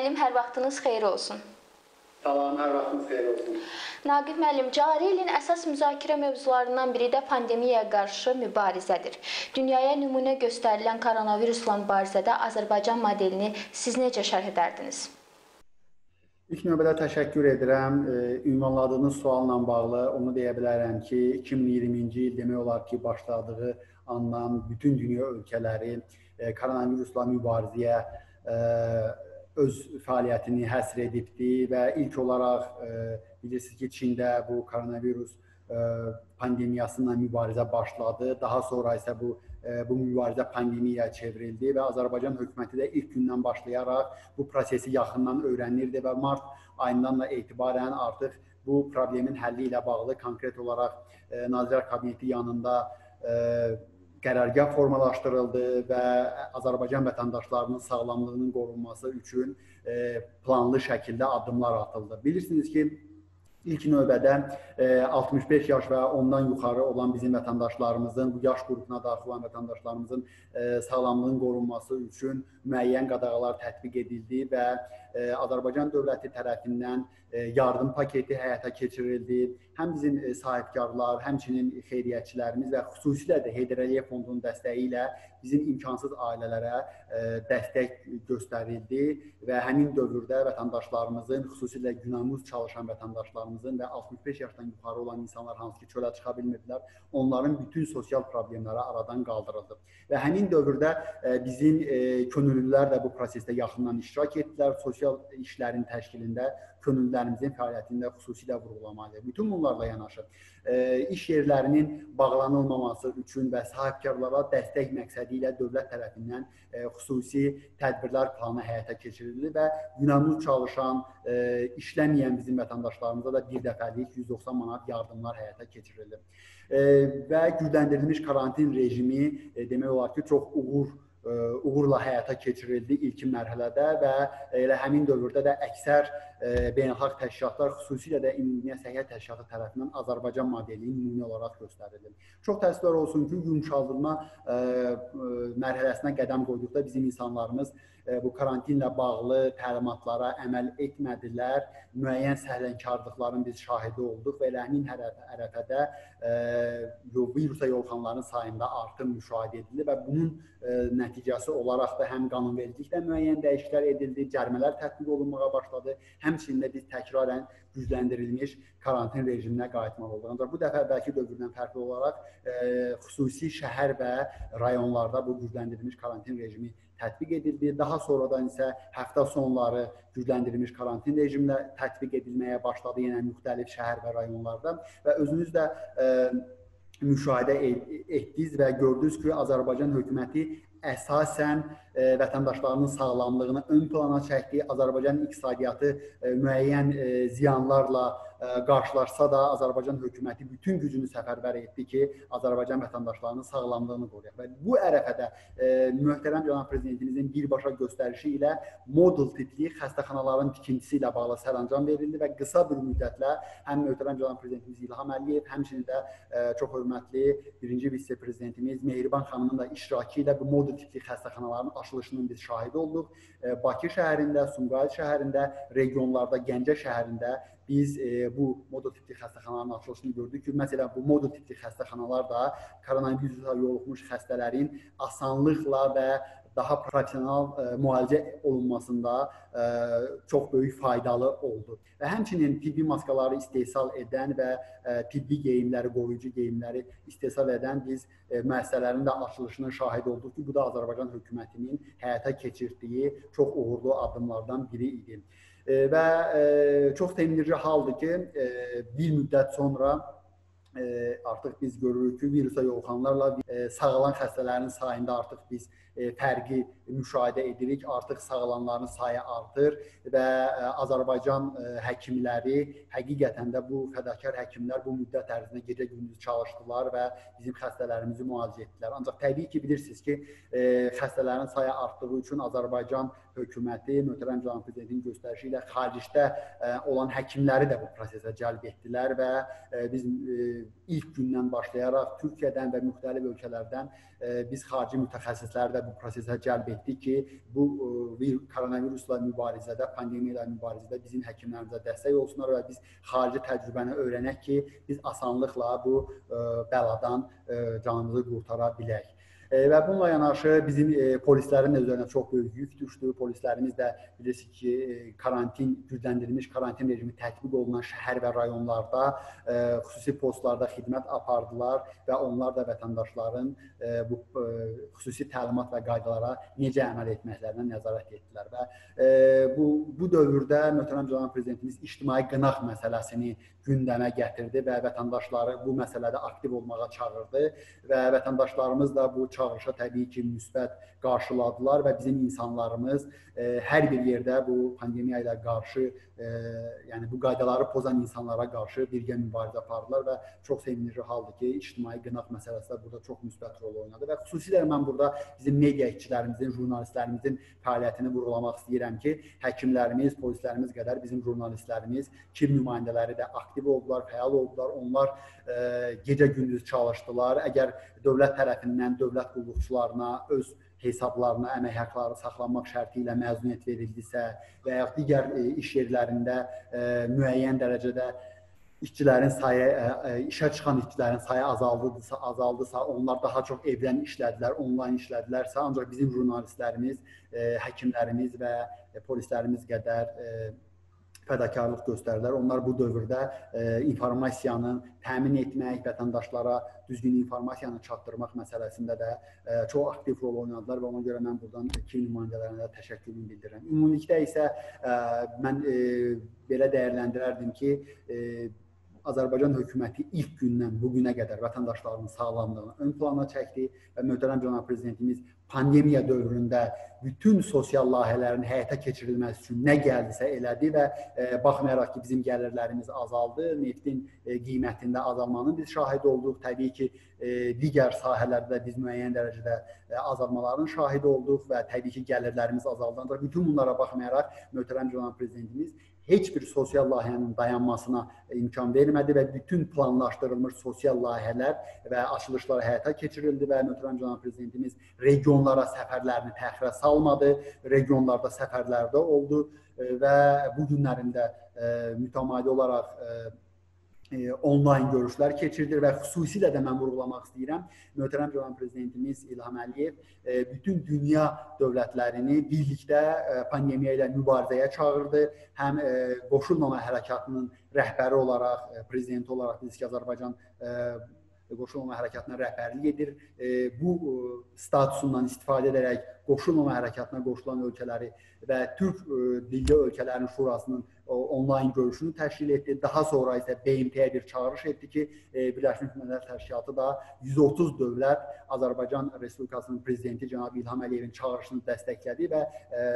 müəllim, hər vaxtınız xeyir olsun. Salam, hər vaxtınız xeyir olsun. Naqib müəllim, cari ilin əsas müzakirə mövzularından biri də pandemiyaya qarşı mübarizədir. Dünyaya nümunə göstərilən koronavirusla mübarizədə Azərbaycan modelini siz necə şərh edərdiniz? İlk növbədə təşəkkür edirəm. Ünvanladığınız sualla bağlı onu deyə bilərəm ki, 2020-ci il demək olar ki, başladığı andan bütün dünya ölkələri koronavirusla mübarizəyə öz fəaliyyətini həsr edibdir və ilk olaraq bilirsiniz ki, Çində bu koronavirus pandemiyasıyla mübarizə başladı. Daha sonra isə bu mübarizə pandemiyaya çevrildi və Azərbaycan hökuməti də ilk gündən başlayaraq bu prosesi yaxından öyrənirdi və mart ayından da etibarən artıq bu problemin həlli ilə bağlı konkret olaraq Nazirlər Kabineti yanında qərargah formalaşdırıldı və Azərbaycan vətəndaşlarının sağlamlığının qorunması üçün planlı şəkildə addımlar atıldı. Bilirsiniz ki, İlk növbədə 65 yaş və ondan yuxarı olan bizim vətəndaşlarımızın, bu yaş qrupuna daxil olan vətəndaşlarımızın sağlamlığının qorunması üçün müəyyən qadağalar tətbiq edildi və Azərbaycan dövləti tərəfindən yardım paketi həyata keçirildi. Həm bizim sahibkarlar, həmçinin xeyriyyətçilərimiz və xüsusilə də Heydər Əliyev Fondunun dəstəyi ilə bizim imkansız ailələrə dəstək göstərildi və həmin dövrdə vətəndaşlarımızın, xüsusilə günəmuz çalışan vətəndaşlarımızın və 65 yaşdan yuxarı olan insanlar hansı ki, çölə çıxa bilmirdilər, onların bütün sosial problemləri aradan qaldırıldı. Və həmin dövrdə bizim könüllülər də bu prosesdə yaxından iştirak etdilər, sosial işlərin təşkilində könüllülərimizin fəaliyyətində xüsusilə vurğulamalıdır. Bütün bunlarla yanaşı, iş yerlərinin bağlanılmaması üçün və sahibkarlara dəstək məqsədi ilə dövlət tərəfindən xüsusi tədbirlər planı həyata keçirildi və günəmuz çalışan, işləməyən bizim vətəndaşlarımıza da bir dəfəlik 190 manat yardımlar həyata keçirildi. Və gücləndirilmiş karantin rejimi demək olar ki, çox uğurla həyata keçirildi ilkin mərhələdə və elə həmin dövrdə də əksər beynəlxalq təşkilatlar, xüsusilə də Ümumdünya Səhiyyə Təşkilatı tərəfindən Azərbaycan modelini nümunə olaraq göstərildi. Çox təəssüflər olsun ki, yumşaldılma mərhələsinə qədəm qoyduqda bizim insanlarımız bu karantinlə bağlı təlimatlara əməl etmədilər. Müəyyən səhlənkarlıqların biz şahidi olduq və elə həmin ərəfədə virusa yoluxanların sayında artım müşahidə edildi və bunun nəticəsi olaraq da həm qanunvericilikdə müəyyən dəyişikliklər edildi, cərimələr tətbiq olunmağa başladı. Həmçinin də biz təkrarən gücləndirilmiş karantin rejiminə qayıtmalı olduq. Ancaq bu dəfə əvvəlki dövrdən fərqli olaraq xüsusi şəhər və rayonlarda bu gücləndirilmiş karantin rejimi tətbiq edildi. Daha sonradan isə həftə sonları gücləndirilmiş karantin rejiminə tətbiq edilməyə başladı yenə müxtəlif şəhər və rayonlarda və özünüz də müşahidə etdiniz və gördünüz ki, Azərbaycan hökuməti əsasən vətəndaşlarının sağlamlığını ön plana çəkdi. Azərbaycan iqtisadiyyatı müəyyən ziyanlarla qarşılaşsa da Azərbaycan hökuməti bütün gücünü səfərbər etdi ki, Azərbaycan vətəndaşlarının sağlamlığını qoruyaq. Və bu ərəfədə möhtərəm cənab prezidentimizin birbaşa göstərişi ilə modul tipli xəstəxanaların tikintisi ilə bağlı sərəncam verildi və qısa bir müddətlə həm möhtərəm cənab prezidentimiz İlham Əliyev, həmçinin də çox hörmətli birinci vitse-prezidentimiz Mehriban xanımın da iştirakı ilə bu modul tipli xəstəxanaların açılışının biz şahidi olduq. Bakı şəhərində, Sumqayıt şəhərində, regionlarda, Gəncə şəhərində biz bu modul tipli xəstəxanaların açılışını gördük ki, məsələn, bu modul tipli xəstəxanalar da koronavirusa yoluxmuş xəstələrin asanlıqla və daha professional müalicə olunmasında çox böyük faydalı oldu. Və həmçinin tibbi maskaları istehsal edən və tibbi geyimləri, qoruyucu geyimləri istehsal edən biz müəssisələrin də açılışının şahidi olduq ki, bu da Azərbaycan hökumətinin həyata keçirdiyi çox uğurlu addımlardan biri idi. Və çox sevindirici haldır ki, bir müddət sonra artıq biz görürük ki, virusa yoluxanlarla sağalan xəstələrin sayında artıq biz fərqi müşahidə edirik. Artıq sağalanların sayı artır və Azərbaycan həkimləri həqiqətən də bu fədakar həkimlər bu müddət ərzində gecə-gündüz çalışdılar və bizim xəstələrimizi müalicə etdilər. Ancaq təbii ki, bilirsiniz ki, xəstələrin sayı artdığı üçün Azərbaycan hökuməti, möhtərəm cənab prezidentin göstərişi ilə xaricdə olan həkimləri də bu prosesə cəlb etdilər və biz ilk gündən başlayaraq Türkiyədən və müxtəlif ölkələrdən biz xarici mütəxəssisləri də bu prosesə cəlb etdik ki, bu koronavirusla mübarizədə, pandemiya ilə mübarizədə bizim həkimlərimizə dəstək olsunlar və biz xarici təcrübəni öyrənək ki, biz asanlıqla bu bəladan canımızı qurtara bilək. Və bununla yanaşı bizim polislərin də üzərinə çox böyük yük düşdü. Polislərimiz də bilirsiniz ki, gücləndirilmiş karantin rejimi tətbiq olunan şəhər və rayonlarda xüsusi postlarda xidmət apardılar və onlar da vətəndaşların bu xüsusi təlimat və qaydalara necə əməl etməklərinə nəzarət etdilər. Və bu dövrdə möhtərəm cənab prezidentimiz ictimai qınaq məsələsini gündəmə gətirdi və vətəndaşları bu məsələdə aktiv olmağa çağırdı və vətəndaşlarımız da bu çağırışa təbii ki, müsbət qarşıladılar və bizim insanlarımız hər bir yerdə bu pandemiya ilə qarşı, yəni bu qaydaları pozan insanlara qarşı birgə mübarizə apardılar və çox sevindirici haldır ki, ictimai qınaq məsələsi də burada çox müsbət rol oynadı və xüsusilə mən burada bizim media işçilərimizin, jurnalistlərimizin fəaliyyətini vurğulamaq istəyirəm ki, həkimlərimiz, polislərimiz qədər bizim jurnalistlərimiz, kim nümayəndələri də aktiv oldular, fəal oldular. Onlar gecə-gündüz çalışdılar. Əgər dövlət tərəfindən dövlət qulluqçularına öz hesablarına əmək haqqları saxlanmaq şərti ilə məzuniyyət verildisə və ya digər iş yerlərində müəyyən dərəcədə işçilərin sayı, işə çıxan işçilərin sayı azaldısa, onlar daha çox evdən işlədilər, onlayn işlədilərsə, ancaq bizim jurnalistlərimiz, həkimlərimiz və polislərimiz qədər fədakarlıq göstərdilər. Onlar bu dövrdə informasiyanı təmin etmək, vətəndaşlara düzgün informasiyanı çatdırmaq məsələsində də çox aktiv rol oynadılar və ona görə mən buradan iki nümayəndələrinə də təşəkkürümü bildirirəm. Ümumilikdə isə mən belə dəyərləndirərdim ki, Azərbaycan hökuməti ilk gündən bugünə qədər vətəndaşlarının sağlamlığını ön plana çəkdi və möhtərəm cənab prezidentimiz pandemiya dövründə bütün sosial layihələrin həyata keçirilməsi üçün nə gəldisə elədi və baxmayaraq ki, bizim gəlirlərimiz azaldı, neftin qiymətində azalmanın biz şahid olduq. Təbii ki, digər sahələrdə biz müəyyən dərəcədə azalmaların şahidi olduq və təbii ki, gəlirlərimiz azaldı. Ancaq bütün bunlara baxmayaraq möhtərəm cənab prezidentimiz heç bir sosial layihənin dayanmasına imkan vermədi və bütün planlaşdırılmış sosial layihələr və açılışlar həyata keçirildi və möhtərəm cənab prezidentimiz regionlara səfərlərini təxirə salmadı, regionlarda səfərlərdə oldu və bu günlərində mütəmadi olaraq onlayn görüşlər keçirilir və xüsusilə də mən vurğulamaq istəyirəm. Möhtərəm cənab prezidentimiz İlham Əliyev bütün dünya dövlətlərini birlikdə pandemiya ilə mübarizəyə çağırdı. Həm qoşulmama hərəkatının rəhbəri olaraq, prezidenti olaraq biz ki, Azərbaycan qoşulmama hərəkatına rəhbərlik edir. Bu statusundan istifadə edərək qoşulmama hərəkatına qoşulan ölkələri və Türk dilli ölkələrin şurasının onlayn görüşünü təşkil etdi. Daha sonra isə BMT-yə bir çağırış etdi ki, Birləşmiş Millətlər Təşkilatı da 130 dövlət Azərbaycan Respublikasının prezidenti cənab İlham Əliyevin çağırışını dəstəklədi və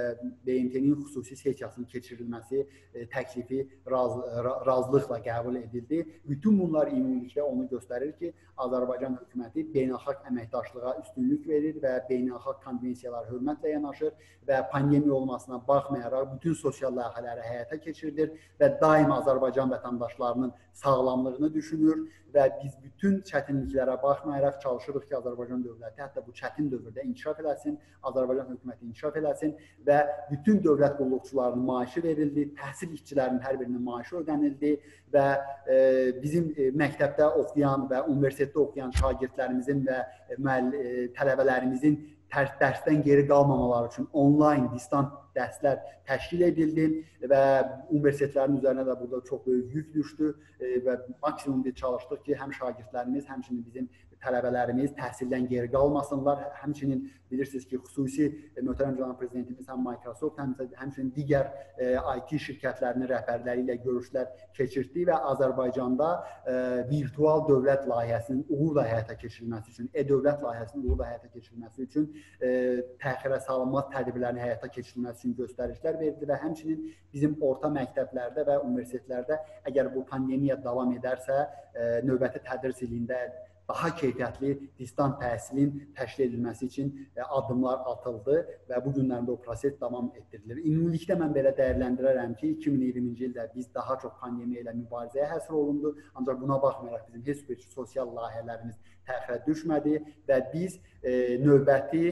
BMT-nin xüsusi sessiyasının keçirilməsi təklifi razılıqla qəbul edildi. Bütün bunlar ümumilikdə onu göstərir ki, Azərbaycan hökuməti beynəlxalq əməkdaşlığa üstünlük verir və beynəlxalq konvensiyalara hörmətlə yanaşır və pandemiya olmasına baxmayaraq bütün sosial layihələri həyata keçirilir və daima Azərbaycan vətəndaşlarının sağlamlığını düşünür və biz bütün çətinliklərə baxmayaraq çalışırıq ki, Azərbaycan dövləti hətta bu çətin dövrdə inkişaf eləsin, Azərbaycan hökuməti inkişaf eləsin və bütün dövlət qulluqçularının maaşı verildi, təhsil işçilərinin hər birinin maaşı ödənildi və bizim məktəbdə oxuyan və universitetdə oxuyan şagirdlərimizin və tələbələrimizin dərsdən geri qalmamaları üçün onlayn, distant dərslər təşkil edildi və universitetlərin üzərinə də burada çox böyük yük düşdü və maksimum bir çalışdıq ki, həm şagirdlərimiz, həmçinin bizim tələbələrimiz təhsildən geri qalmasınlar. Həmçinin bilirsiniz ki, xüsusi möhtərəm cənab prezidentimiz həm Microsoft, həmçinin digər IT şirkətlərinin rəhbərləri ilə görüşlər keçirdi və Azərbaycanda virtual dövlət layihəsinin uğurla həyata keçirilməsi üçün, e-dövlət layihəsinin uğurla həyata keçirilməsi üçün təxirə salınmaz tədbirlərin həyata keçirilməsi üçün göstərişlər verdi və həmçinin bizim orta məktəblərdə və universitetlərdə əgər bu pandemiya davam edərsə, növbəti tədris ilində daha keyfiyyətli distant təhsilin təşkil edilməsi üçün addımlar atıldı və bu günlərdə o proses davam etdirilir. Ümumilikdə mən belə dəyərləndirərəm ki, 2020-ci ildə biz daha çox pandemiya ilə mübarizəyə həsr olundu, ancaq buna baxmayaraq bizim heç bir sosial layihələrimiz təxirə düşmədi və biz növbəti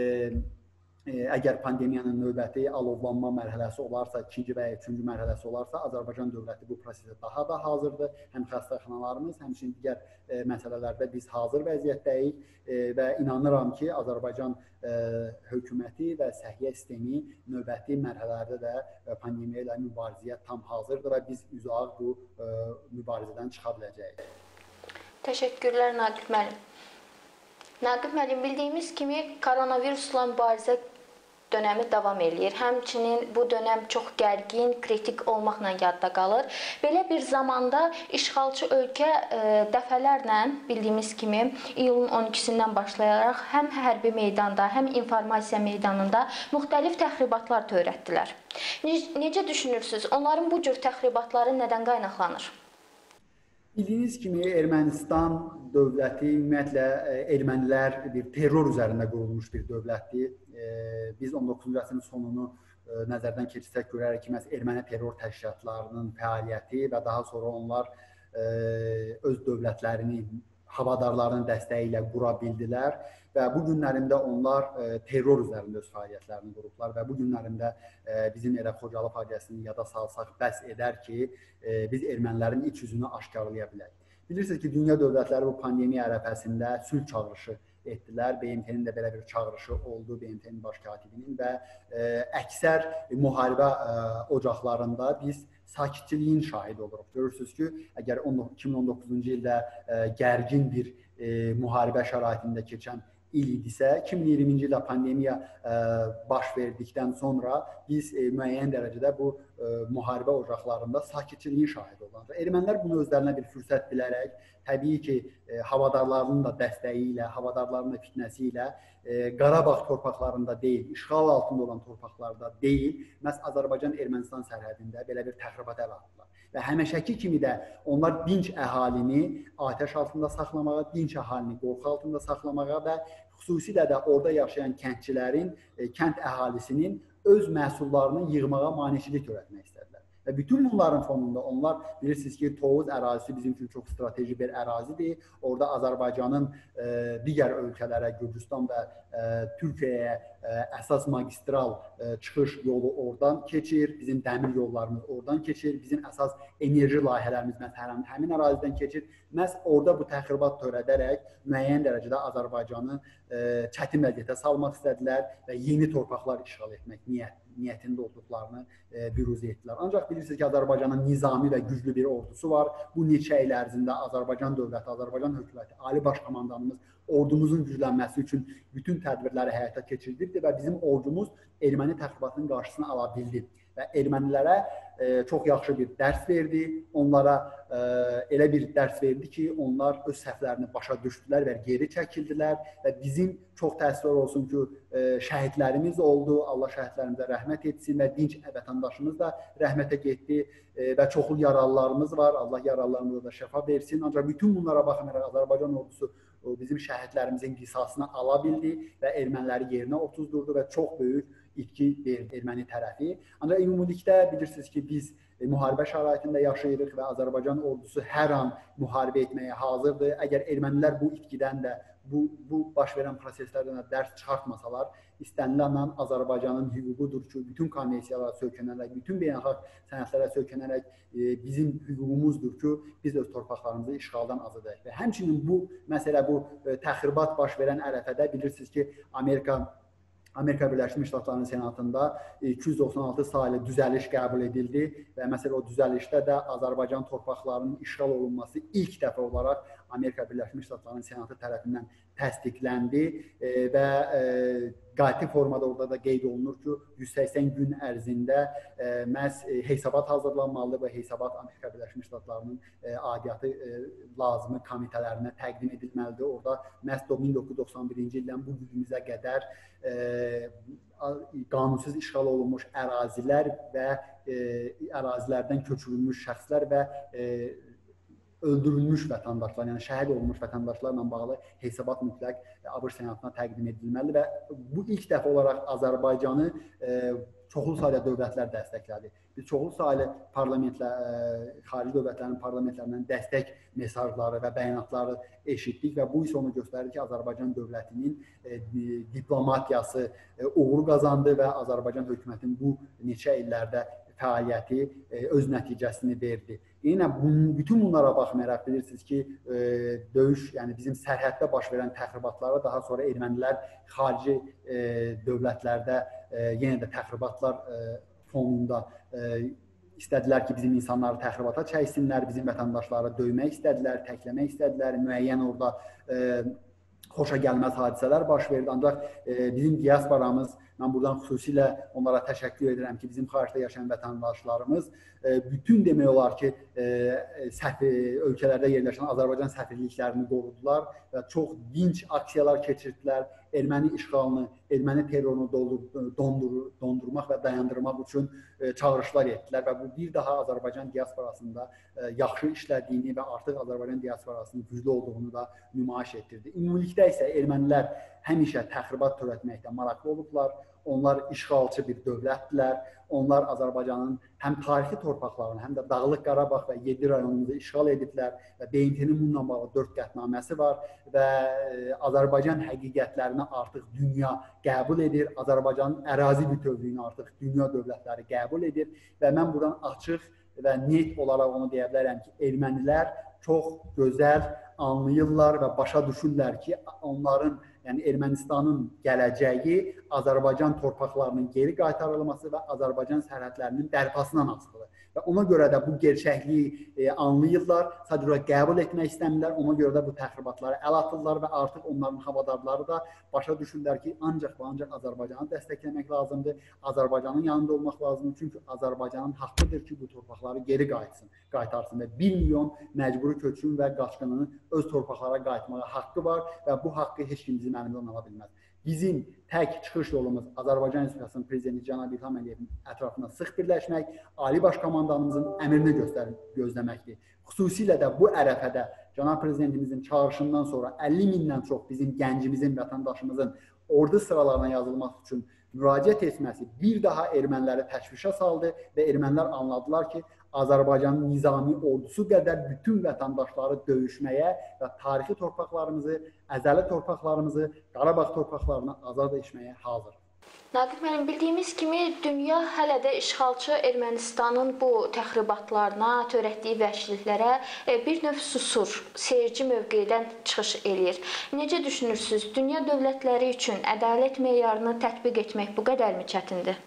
əgər pandemiyanın növbəti alovlanma mərhələsi olarsa, ikinci və ya üçüncü mərhələsi olarsa, Azərbaycan dövləti bu prosesə daha da hazırdır. Həm xəstəxanalarımız, həmçinin digər məsələlərdə biz hazır vəziyyətdəyik və inanıram ki, Azərbaycan hökuməti və səhiyyə sistemi növbəti mərhələlərdə də pandemiya ilə mübarizəyə tam hazırdır və biz üzaq bu mübarizədən çıxa biləcəyik. Təşəkkürlər Naqib müəllim. Naqib müəllim, bildiyimiz kimi koronavirusla mübarizə dönəmi davam eləyir. Həmçinin bu dönəm çox gərgin, kritik olmaqla yadda qalır. Belə bir zamanda işğalçı ölkə dəfələrlə bildiyimiz kimi iyulun 12-sindən başlayaraq həm hərbi meydanda, həm informasiya meydanında müxtəlif təxribatlar törətdilər. Necə düşünürsünüz? Onların bu cür təxribatları nədən qaynaqlanır? Bildiyiniz kimi Ermənistan dövləti ümumiyyətlə ermənilər bir terror üzərində qurulmuş bir dövlətdir. Biz 19-cu əsrin sonunu nəzərdən keçirsək görərək ki, erməni terror təşkilatlarının fəaliyyəti və daha sonra onlar öz dövlətlərini havadarların dəstəyi ilə qura bildilər və bu günlərində onlar terror üzərində öz fəaliyyətlərini qurublar və bu günlərində bizim elə Xocalı faciəsini yada salsaq bəs edər ki, biz ermənilərin iç yüzünü aşkarlaya bilək. Bilirsiniz ki, dünya dövlətləri bu pandemiya ərəfəsində sülh çağırışı etdilər. BMT-nin də belə bir çağırışı oldu, BMT-nin baş katibinin və əksər müharibə ocaqlarında biz sakitçiliyin şahidi oluruq. Görürsünüz ki, əgər 2019-cu ildə gərgin bir müharibə şəraitində keçən il idisə, 2020-ci ildə pandemiya baş verdikdən sonra biz müəyyən dərəcədə bu müharibə ocaqlarında sakitçiliyin şahidi olduq. Ermənilər bunu özlərinə bir fürsət bilərək, təbii ki, havadarlarının da dəstəyi ilə, havadarların da fitnəsi ilə Qarabağ torpaqlarında deyil, işğal altında olan torpaqlarda deyil, məhz Azərbaycan-Ermənistan sərhədində belə bir təxribat əl atdılar. Və həmişəki kimi də onlar dinc əhalini atəş altında saxlamağa, dinc əhalini qorxu altında saxlamağa və xüsusilə də orada yaşayan kəndçilərin, kənd əhalisinin öz məhsullarını yığmağa maneçilik törətmək istədilər. Və bütün bunların fonunda onlar bilirsiniz ki, Tovuz ərazisi bizim üçün çox strateji bir ərazidir. Orada Azərbaycanın digər ölkələrə, Gürcüstan və Türkiyəyə əsas magistral çıxış yolu oradan keçir. Bizim dəmir yollarımız oradan keçir. Bizim əsas enerji layihələrimiz həmin ərazidən keçir. Məhz orada bu təxribat törədərək müəyyən dərəcədə Azərbaycanı çətin vəziyyətə salmaq istədilər və yeni torpaqlar işğal etmək niyyətində olduqlarını büruz etdilər. Ancaq bilirsiniz ki, Azərbaycanın nizami və güclü bir ordusu var. Bu neçə il ərzində Azərbaycan dövləti, Azərbaycan hökuməti, Ali Baş Komandanımız ordumuzun güclənməsi üçün bütün tədbirləri həyata keçirdirdi və bizim ordumuz erməni təxribatının qarşısını ala bildi. Və ermənilərə çox yaxşı bir dərs verdi, onlara elə bir dərs verdi ki, onlar öz səhvlərini başa düşdülər və geri çəkildilər və bizim çox təəssüflər olsun ki, şəhidlərimiz oldu, Allah şəhidlərimizə rəhmət etsin və dinc vətəndaşımız da rəhmətə getdi və çoxlu yaralılarımız var, Allah yaralılarımıza da şəfa versin. Ancaq bütün bunlara baxmayaraq Azərbaycan ordusu bizim şəhidlərimizin qisasını ala bildi və erməniləri yerinə otuzdurdu və çox böyük itki verdi erməni tərəfi. Ancaq ümumilikdə bilirsiniz ki, biz müharibə şəraitində yaşayırıq və Azərbaycan ordusu hər an müharibə etməyə hazırdır. Əgər ermənilər bu itkidən də, bu baş verən proseslərdən də dərs çıxartmasalar, istənilən Azərbaycanın hüququdur ki, bütün konvensiyalara söykənərək, bütün beynəlxalq sənədlərə söykənərək bizim hüququmuzdur ki, biz öz torpaqlarımızı işğaldan azad edək. Və həmçinin bu məsələ, bu təxribat baş verən ərəfədə bilirsiniz ki, Amerika Birləşmiş Ştatlarının Senatında 296 sayılı düzəliş qəbul edildi və məsələ o düzəlişdə də Azərbaycan torpaqlarının işğal olunması ilk dəfə olaraq Amerika Birləşmiş Ştatlarının Senatı tərəfindən təsdiqləndi və qati formada orada da qeyd olunur ki, 180 gün ərzində məhz hesabat hazırlanmalıdır və hesabat Amerika Birləşmiş Ştatlarının aidiyyatı lazımi komitələrinə təqdim edilməlidir. Orada məhz 1991-ci ildən bu günümüzə qədər qanunsuz işğal olunmuş ərazilər və ərazilərdən köçürülmüş şəxslər və öldürülmüş vətəndaşlar, yəni şəhid olmuş vətəndaşlarla bağlı hesabat mütləq ABŞ Senatına təqdim edilməli və bu ilk dəfə olaraq Azərbaycanı çoxlu sayda dövlətlər dəstəklədi. Biz çoxlu saylı xarici dövlətlərin parlamentlərindən dəstək mesajları və bəyanatları eşitdik və bu isə onu göstərir ki, Azərbaycan dövlətinin diplomatiyası uğur qazandı və Azərbaycan hökumətinin bu neçə illərdə fəaliyyəti öz nəticəsini verdi. Yenə bütün bunlara baxmayaraq bilirsiniz ki, döyüş, yəni bizim sərhəddə baş verən təxribatlara daha sonra ermənilər xarici dövlətlərdə yenə də təxribatlar fonunda istədilər ki, bizim insanları təxribata çəksinlər, bizim vətəndaşları döymək istədilər, təkləmək istədilər, müəyyən orada xoşa gəlməz hadisələr baş verdi. Ancaq bizim diasporamız, mən buradan xüsusilə onlara təşəkkür edirəm ki, bizim xaricdə yaşayan vətəndaşlarımız bütün demək olar ki, ölkələrdə yerləşən Azərbaycan səfirliklərini qorudular və çox dinc aksiyalar keçirdilər. Erməni işğalını, erməni terrorunu dondurmaq və dayandırmaq üçün çağırışlar etdilər və bu bir daha Azərbaycan diasporasında yaxşı işlədiyini və artıq Azərbaycan diasporasının güclü olduğunu da nümayiş etdirdi. Ümumilikdə isə ermənilər həmişə təxribat törətməkdə maraqlı olublar. Onlar işğalçı bir dövlətdirlər. Onlar Azərbaycanın həm tarixi torpaqlarını, həm də Dağlıq Qarabağ və 7 rayonumuzu işğal ediblər və BMT-nin bununla bağlı 4 qətnaməsi var və Azərbaycan həqiqətlərini artıq dünya qəbul edir. Azərbaycanın ərazi bütövlüyünü artıq dünya dövlətləri qəbul edir və mən buradan açıq və net olaraq onu deyə bilərəm ki, ermənilər çox gözəl anlayırlar və başa düşürlər ki, onların, yəni Ermənistanın gələcəyi Azərbaycan torpaqlarının geri qaytarılması və Azərbaycan sərhədlərinin bərpasından asılıdır. Və ona görə də bu gerçəkliyi anlayırlar, sadəcə qəbul etmək istəmirlər, ona görə də bu təxribatlara əl atırlar və artıq onların havadarları da başa düşürlər ki, ancaq və ancaq Azərbaycanı dəstəkləmək lazımdır, Azərbaycanın yanında olmaq lazımdır, çünki Azərbaycanın haqqıdır ki, bu torpaqları geri qaytarsın və 1 milyon məcburi köçkün və qaçqınının öz torpaqlara qayıtmağa haqqı var və bu haqqı heç kim bizim əlimizdən ala bilməz. Bizim tək çıxış yolumuz Azərbaycan Respublikasının Prezidenti Cənab İlham Əliyevin ətrafında sıx birləşmək, Ali Baş Komandanımızın əmrini gözləməkdir. Xüsusilə də bu ərəfədə Cənab Prezidentimizin çağırışından sonra 50 mindən çox bizim gəncimizin, vətəndaşımızın ordu sıralarına yazılmaq üçün müraciət etməsi bir daha erməniləri təşvişə saldı və ermənilər anladılar ki, Azərbaycanın nizami ordusu qədər bütün vətəndaşları döyüşməyə və tarixi torpaqlarımızı, əzəli torpaqlarımızı, Qarabağ torpaqlarını azad etməyə hazır. Naqib müəllim, bildiyimiz kimi dünya hələ də işğalçı Ermənistanın bu təxribatlarına, törətdiyi vəhşiliklərə bir növ susur, seyirci mövqeyidən çıxış eləyir. Necə düşünürsünüz? Dünya dövlətləri üçün ədalət meyarını tətbiq etmək bu qədərmi çətindir?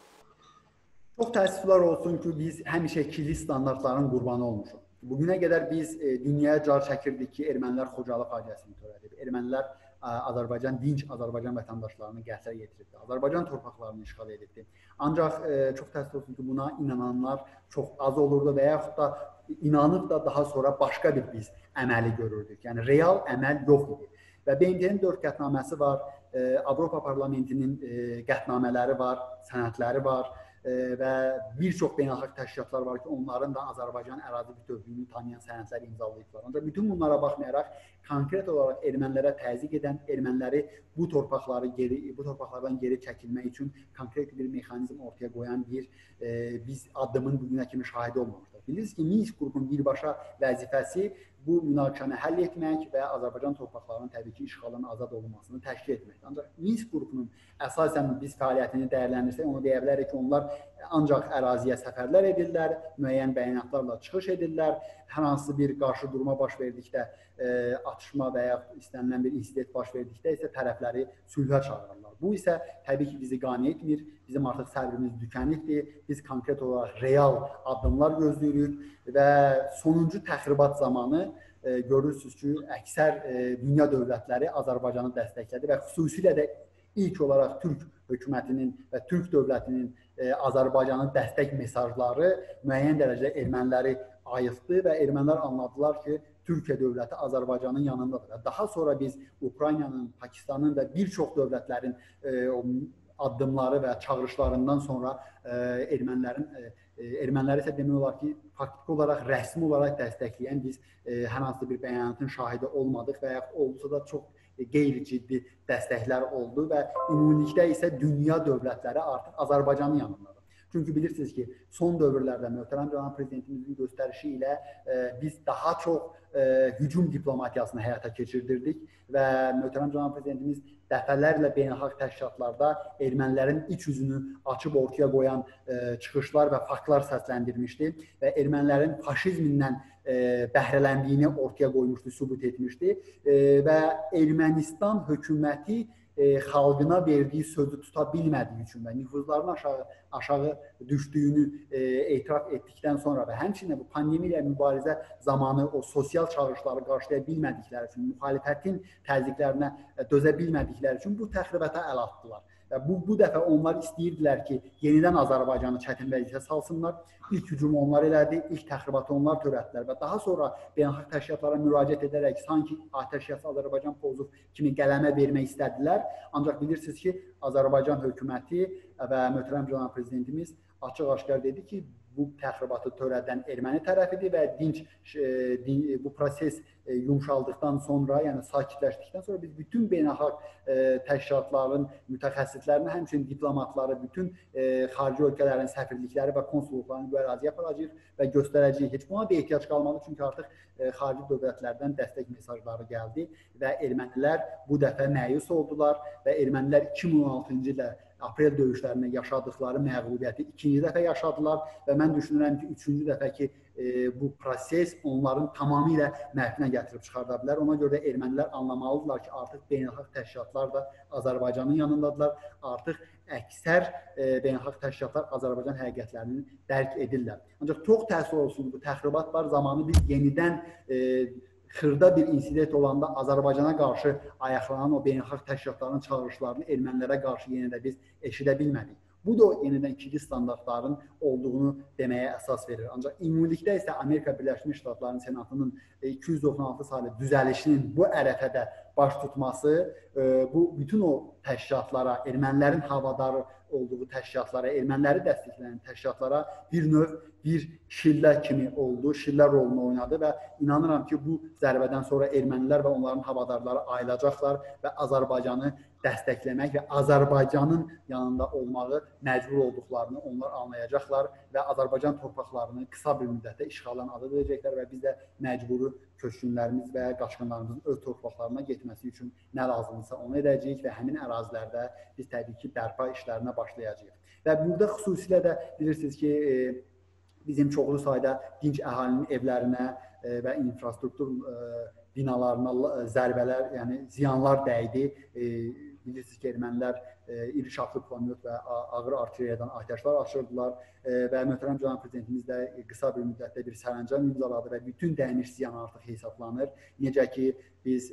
Çox təəssüflər olsun ki, biz həmişə ikili standartların qurbanı olmuşuq. Bugünə qədər biz dünyaya car çəkirdik ki, ermənilər Xocalı faciəsini törədib. Ermənilər dinc Azərbaycan vətəndaşlarını qətlə yetiribdi. Azərbaycan torpaqlarını işğal edibdi. Ancaq çox təəssüf olsun ki, buna inananlar çox az olurdu və yaxud da inanıb da daha sonra başqa bir biz əməli görürdük. Yəni real əməl yox idi. Və BMT-nin 4 qətnaməsi var, Avropa Parlamentinin qətnamələri var, sənədləri var və bir çox beynəlxalq təşkilatlar var ki, onların da Azərbaycan ərazi bütövlüyünü tanıyan sənədləri imzalayıblar. Ancaq bütün bunlara baxmayaraq, konkret olaraq ermənilərə təzyiq edən, erməniləri bu torpaqlardan geri çəkilmək üçün konkret bir mexanizm ortaya qoyan biz addımın bugünə kimi şahidi olmamışdır. Bilirsiniz ki, Minsk qrupunun birbaşa vəzifəsi bu münaqişəni həll etmək və Azərbaycan torpaqlarının təbii ki, işğalının azad olunmasını təşkil etməkdir. Ancaq Minsk qrupunun əsasən biz fəaliyyətini dəyərləndirsək, onu deyə bilərik ki, onlar ancaq əraziyə səfərlər edirlər, müəyyən bəyanatlarla çıxış edirlər, hər hansı bir qarşı durma baş verdikdə, atışma və ya istənilən bir insident baş verdikdə isə tərəfləri sülhə çağırırlar. Bu isə təbii ki, bizi qane etmir, bizim artıq səbrimiz tükənibdir, biz konkret olaraq real addımlar gözləyirik və sonuncu təxribat zamanı görürsünüz ki, əksər dünya dövlətləri Azərbaycanı dəstəklədi və xüsusilə də ilk olaraq Türk hökumətinin və Türk dövlətinin Azərbaycanın dəstək mesajları müəyyən dərəcədə erməniləri ayıqdı və ermənilər anladılar ki, Türkiyə dövləti Azərbaycanın yanındadır. Və daha sonra biz Ukraynanın, Pakistanın və bir çox dövlətlərin addımları və çağırışlarından sonra ermənilərin erməniləri isə demək olar ki, faktiki olaraq, rəsmi olaraq dəstəkləyən biz hər hansı bir bəyanatın şahidi olmadıq və yaxud oldusa da çox qeyri-ciddi dəstəklər oldu və ümumilikdə isə dünya dövlətləri artıq Azərbaycanın yanındadır. Çünki bilirsiniz ki, son dövrlərdə möhtərəm cənab prezidentimizin göstərişi ilə biz daha çox hücum diplomatiyasını həyata keçirdirdik və möhtərəm cənab prezidentimiz dəfələrlə beynəlxalq təşkilatlarda ermənilərin iç üzünü açıb ortaya qoyan çıxışlar və faktlar səsləndirmişdi və ermənilərin faşizmindən bəhrələndiyini ortaya qoymuşdu, sübut etmişdi və Ermənistan hökuməti xalqına verdiyi sözü tuta bilmədiyi üçün və nüfuzların aşağı düşdüyünü etiraf etdikdən sonra və həmçinin bu pandemiya ilə mübarizə zamanı o sosial çağırışları qarşılaya bilmədikləri üçün, müxalifətin təzyiqlərinə dözə bilmədikləri üçün bu təxribata əl atdılar. Və bu dəfə onlar istəyirdilər ki, yenidən Azərbaycanı çətin vəziyyətə salsınlar. İlk hücumu onlar elədi, ilk təxribatı onlar törətdilər və daha sonra beynəlxalq təşkilatlara müraciət edərək sanki atəşkəsi Azərbaycan pozub kimi qələmə vermək istədilər. Ancaq bilirsiniz ki, Azərbaycan hökuməti və möhtərəm cənab prezidentimiz açıq-aşkar dedi ki, bu təxribatı törədən erməni tərəfidir və bu proses yumşaldıqdan sonra, yəni sakitləşdikdən sonra biz bütün beynəlxalq təşkilatların mütəxəssislərini, həmçinin diplomatları, bütün xarici ölkələrin səfirlikləri və konsulluqlarını bu əraziyə aparacağıq və göstərəcəyik. Heç buna da ehtiyac qalmadı, çünki artıq xarici dövlətlərdən dəstək mesajları gəldi və ermənilər bu dəfə məyus oldular və ermənilər 2016-cı ildə aprel döyüşlərində yaşadıkları məğlubiyyəti ikinci dəfə yaşadılar və mən düşünürəm ki, üçüncü dəfə ki, bu proses onların tamamilə məhvinə gətirib çıxarda bilər. Ona görə də ermənilər anlamalıdırlar ki, artıq beynəlxalq təşkilatlar da Azərbaycanın yanındadılar. Artıq əksər beynəlxalq təşkilatlar Azərbaycan həqiqətlərini dərk edirlər. Ancaq çox təəssüf olsun, bu təxribatlar zamanı biz yenidən xırda bir insident olanda Azərbaycana qarşı ayaqlanan o beynəlxalq təşkilatların çağırışlarını ermənilərə qarşı yenə də biz eşidə bilmədik. Bu da yenidən ikili standartların olduğunu deməyə əsas verir. Ancaq ümumilikdə isə Amerika Birləşmiş Ştatlarının Senatının 296 saylı düzəlişinin bu ərəfədə baş tutması, bu bütün o təşkilatlara, ermənilərin havadarı olduğu təşkilatlara, erməniləri dəstəkləyən təşkilatlara bir növ bir şillə kimi oldu, şillə rolunu oynadı və inanıram ki, bu zərbədən sonra ermənilər və onların havadarları ayılacaqlar və Azərbaycanı dəstəkləmək və Azərbaycanın yanında olmağı məcbur olduqlarını onlar anlayacaqlar və Azərbaycan torpaqlarını qısa bir müddətdə işğaldan azad edəcəklər və biz də məcburi köçkünlərimiz və qaçqınlarımızın öz torpaqlarına getməsi üçün nə lazımdırsa onu edəcəyik və həmin ərazilərdə biz təbii ki, bərpa işlərinə başlayacağıq. Və burada xüsusilə də bilirsiniz ki, bizim çoxlu sayda dinc əhalinin evlərinə və infrastruktur binalarına zərbələr, yəni ziyanlar dəydi. Bilirsiniz ki, ermənilər iri çaplı pulemyot və ağır artilleriyadan atəşlər açırdılar və möhtərəm cənab prezidentimiz də qısa bir müddətdə bir sərəncam imzaladı və bütün dəymiş ziyan artıq hesablanır. Necə ki, biz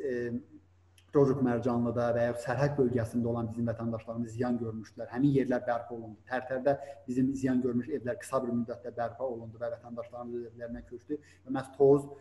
Cocuq Mərcanlıda və ya sərhəd bölgəsində olan bizim vətəndaşlarımız ziyan görmüşdülər. Həmin yerlər bərpa olundu. Tərtərdə bizim ziyan görmüş evlər qısa bir müddətdə bərpa olundu və vətəndaşlarımız evlərinə köçdü. Və məhz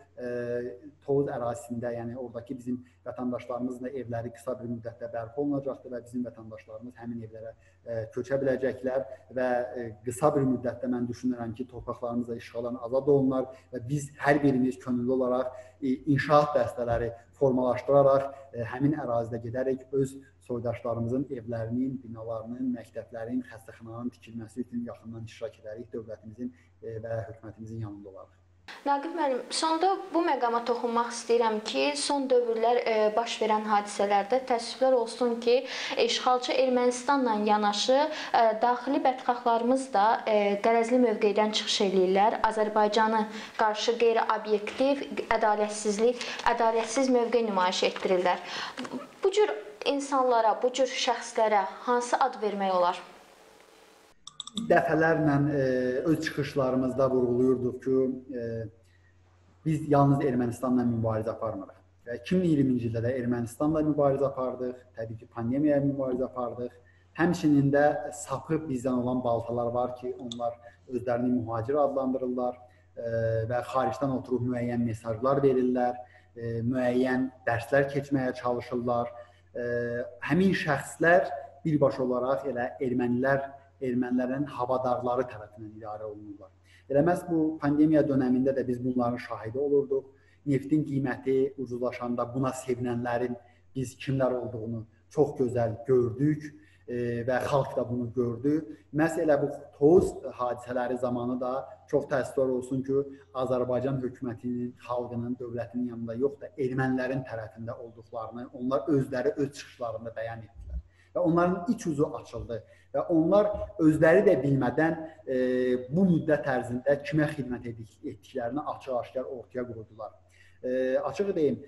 Tovuz ərazisində, yəni oradakı bizim vətəndaşlarımızın da evləri qısa bir müddətdə bərpa olunacaqdır və bizim vətəndaşlarımız həmin evlərə köçə biləcəklər və qısa bir müddətdə mən düşünürəm ki, torpaqlarımız da işğaldan azad olunlar və biz hər birimiz könüllü olaraq inşaat dəstələri formalaşdıraraq həmin ərazidə gedərək öz soydaşlarımızın evlərinin, binalarının, məktəblərin, xəstəxanaların tikilməsi üçün yaxından iştirak edərək dövlətimizin və hökumətimizin yanında olarıq. Naqib müəllim, sonda bu məqama toxunmaq istəyirəm ki, son dövrlər baş verən hadisələrdə təəssüflər olsun ki, işğalçı Ermənistanla yanaşı daxili bədxahlarımız da qərəzli mövqedən çıxış eləyirlər. Azərbaycanı qarşı qeyri-obyektiv, ədalətsiz mövqe nümayiş etdirirlər. Bu cür insanlara, bu cür şəxslərə hansı ad vermək olar? Dəfələrlə öz çıxışlarımızda vurğuluyurduq ki, biz yalnız Ermənistanla mübarizə aparmırıq. 2020-ci ildə də Ermənistanla mübarizə apardıq, təbii ki, pandemiyaya mübarizə apardıq. Həmçinin də sapıb bizdən olan baltalar var ki, onlar özlərini mühacir adlandırırlar və xaricdən oturub müəyyən mesajlar verirlər, müəyyən dərslər keçməyə çalışırlar. Həmin şəxslər birbaşa olaraq elə ermənilərin havadarları tərəfindən idarə olunurlar. Elə məhz bu pandemiya dönəmində də biz bunların şahidi olurduq. Neftin qiyməti ucuzlaşanda buna sevinənlərin biz kimlər olduğunu çox gözəl gördük və xalq da bunu gördü. Məhz elə bu toz hadisələri zamanı da çox təəssüflər olsun ki, Azərbaycan hökumətinin, xalqının, dövlətinin yanında yox da ermənilərin tərəfində olduqlarını onlar özləri öz çıxışlarında bəyan etdilər. Və onların iç ucu açıldı və onlar özləri də bilmədən bu müddət ərzində kimə xidmət etdiklərini açıq-aşkar ortaya qoydular. Açıq deyim,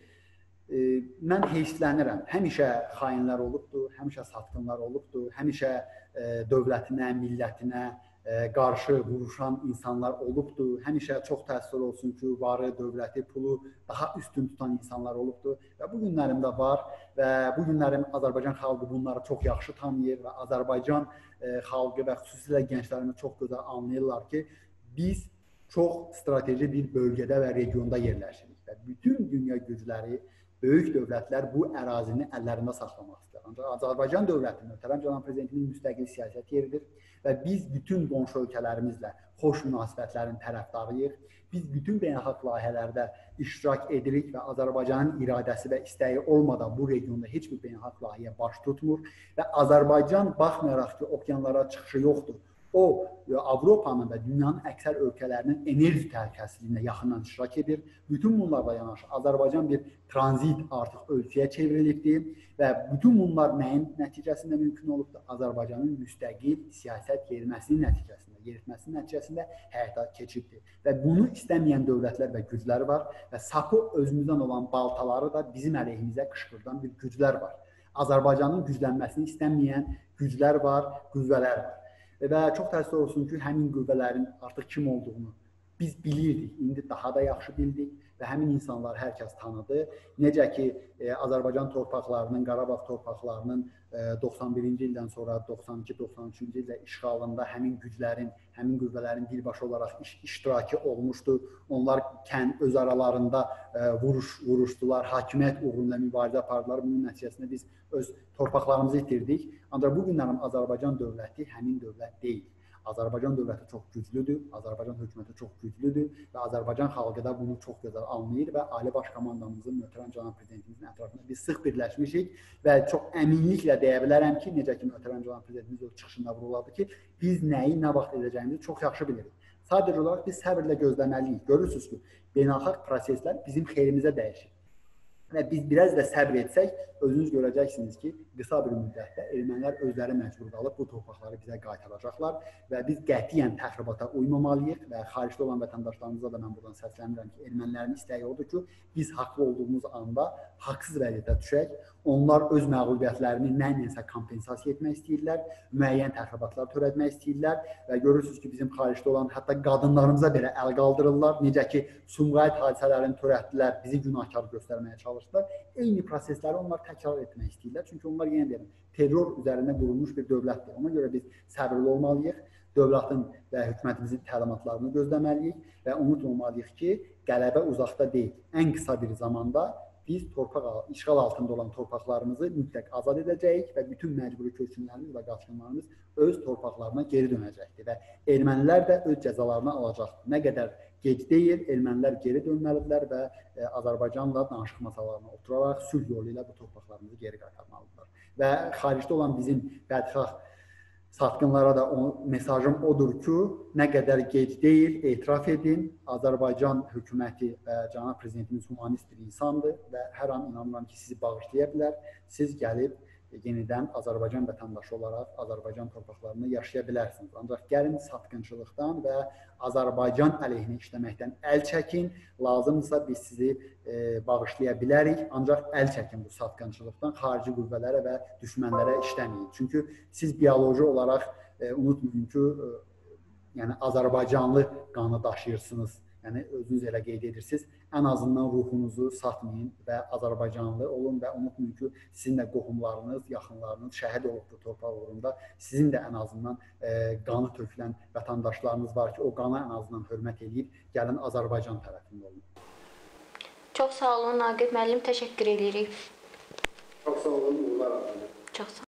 mən heyslənirəm. Həmişə xainlər olubdur, həmişə satqınlar olubdur, həmişə dövlətinə, millətinə qarşı vuruşan insanlar olubdur. Həmişə çox təəssüf olsun ki, varı, dövləti, pulu daha üstün tutan insanlar olubdur və bu günlərimdə var və bu günlərim Azərbaycan xalqı bunları çox yaxşı tanıyır və Azərbaycan xalqı və xüsusilə gənclərimiz çox gözəl anlayırlar ki, biz çox strateji bir bölgədə və regionda yerləşirik və bütün dünya gücləri, böyük dövlətlər bu ərazini əllərində saxlamaq istəyir. Ancaq Azərbaycan dövləti, möhtərəm cənab prezidentinin müstəqil siyasət yeridir və biz bütün qonşu ölkələrimizlə xoş münasibətlərin tərəfdarıyıq. Biz bütün beynəlxalq layihələrdə iştirak edirik və Azərbaycanın iradəsi və istəyi olmadan bu regionda heç bir beynəlxalq layihəyə baş tutmur və Azərbaycan baxmayaraq ki, okeanlara çıxışı yoxdur. O, Avropanın və dünyanın əksər ölkələrinin enerji təhlükəsizliyində yaxından iştirak edir. Bütün bunlarla yanaşı Azərbaycan bir tranzit artıq ölkəyə çevrilibdir və bütün bunlar nəyin nəticəsində mümkün olubdur? Azərbaycanın müstəqil siyasət yeritməsinin nəticəsində həyata keçibdir. Və bunu istəməyən dövlətlər və güclər var və sapı özümüzdən olan baltaları da bizim əleyhimizə qışqırdan bir güclər var. Azərbaycanın güclənməsini istəməyən güclər var, qüvvələr var. Və çox təəssüf olsun ki, həmin qüvvələrin artıq kim olduğunu biz bilirdik, indi daha da yaxşı bildik və həmin insanlar hər kəs tanıdı. Necə ki, Azərbaycan torpaqlarının, Qarabağ torpaqlarının 91-ci ildən sonra 92-93-cü ildə işğalında həmin güclərin, həmin qüvvələrin birbaşa olaraq iştirakı olmuşdu. Onlar öz aralarında vuruşdular, hakimiyyət uğrunda mübarizə apardılar. Bunun nəticəsində biz öz torpaqlarımızı itirdik. Ancaq bu günlərin Azərbaycan dövləti həmin dövlət deyil. Azərbaycan dövləti çox güclüdür, Azərbaycan hökuməti çox güclüdür və Azərbaycan xalqı da bunu çox gözəl anlayır və Ali Baş Komandamızın, möhtərəm cənab prezidentimizin ətrafında biz sıx birləşmişik və çox əminliklə deyə bilərəm ki, necə ki, möhtərəm cənab prezidentimiz öz çıxışında vuruladı ki, biz nəyi, nə vaxt edəcəyimizi çox yaxşı bilirik. Sadəcə olaraq biz səbirlə gözləməliyik. Görürsünüz ki, beynəlxalq proseslər bizim xeyrimizə dəyişir. Və biz biraz da səbr etsək, özünüz görəcəksiniz ki, qısa bir müddətdə ermənilər özləri məcbur qalıb bu torpaqları bizə qaytaracaqlar və biz qətiyyən təxribata uymamalıyıq və xaricdə olan vətəndaşlarımıza da mən buradan səslənirəm ki, ermənilərin istəyi odur ki, biz haqlı olduğumuz anda haqsız vəziyyətə düşək. Onlar öz məğlubiyyətlərini nəyinsə kompensasiya etmək istəyirlər, müəyyən təxribatlar törətmək istəyirlər və görürsünüz ki, bizim xaricdə olan hətta qadınlarımıza belə əl qaldırırlar. Necə ki, Sumqayıt hadisələrini törətdilər, bizi günahkar göstərməyə çalışdılar. Eyni prosesləri onlar təkrar etmək istəyirlər. Çünki onlar yenə deyirəm, terror üzərində qurulmuş bir dövlətdir. Ona görə biz səbirli olmalıyıq. Dövlətin və hökumətimizin təlimatlarını gözləməliyik və unutmamalıyıq ki, qələbə uzaqda deyil. Ən qısa bir zamanda biz işğal altında olan torpaqlarımızı mütləq azad edəcəyik və bütün məcburi köçkünlərimiz və qaçqınlarımız öz torpaqlarına geri dönəcəkdir və ermənilər də öz cəzalarını alacaqdır. Nə qədər gec deyil, ermənilər geri dönməlidirlər və Azərbaycanla danışıq masalarına oturaraq sülh yolu ilə bu torpaqlarımızı geri qaytarmalıdırlar. Və xaricdə olan bizim bədxah satqınlara da mesajım odur ki, nə qədər gec deyil, etiraf edin. Azərbaycan hökuməti və cənab prezidentimiz humanist bir insandır və hər an inanıram ki, sizi bağışlaya bilər. Siz gəlib yenidən Azərbaycan vətəndaşı olaraq Azərbaycan torpaqlarında yaşaya bilərsiniz. Ancaq gəlin satqınçılıqdan və Azərbaycan əleyhinə işləməkdən əl çəkin. Lazımdırsa biz sizi bağışlaya bilərik. Ancaq əl çəkin bu satqınçılıqdan, xarici qüvvələrə və düşmənlərə işləməyin. Çünki siz bioloji olaraq unutmayın ki, yəni Azərbaycanlı qanı daşıyırsınız. Yəni özünüz elə qeyd edirsiniz. Ən azından ruhunuzu satmayın və Azərbaycanlı olun və unutmayın ki, sizin də qohumlarınız, yaxınlarınız şəhid olubdur torpaq uğrunda. Sizin də ən azından qanı tökülən vətəndaşlarınız var ki, o qana ən azından hörmət edib gəlin Azərbaycan tərəfində olun. Çox sağ olun Naqib müəllim, təşəkkür edirik. Çox sağ olun, uğurlar arzulayıram. Çox sağ olun.